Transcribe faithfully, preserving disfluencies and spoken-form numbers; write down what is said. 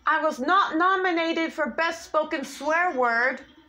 I was not nominated for Best Spoken Swear Word.